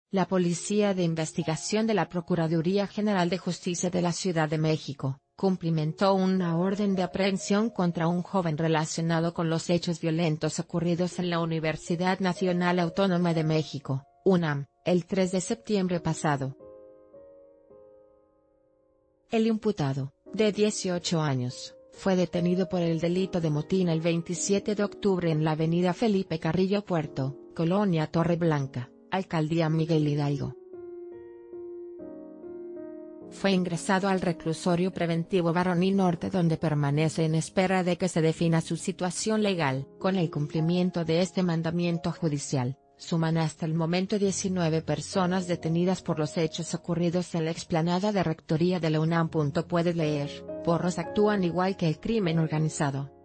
La Policía de Investigación de la Procuraduría General de Justicia de la Ciudad de México cumplimentó una orden de aprehensión contra un joven relacionado con los hechos violentos ocurridos en la Universidad Nacional Autónoma de México, UNAM, el 3 de septiembre pasado. El imputado, de 18 años, fue detenido por el delito de motín el 27 de octubre en la avenida Felipe Carrillo Puerto, Colonia Torreblanca, Alcaldía Miguel Hidalgo. Fue ingresado al reclusorio preventivo Baroní Norte, donde permanece en espera de que se defina su situación legal. Con el cumplimiento de este mandamiento judicial, suman hasta el momento 19 personas detenidas por los hechos ocurridos en la explanada de Rectoría de la UNAM. Puedes leer: porros actúan igual que el crimen organizado.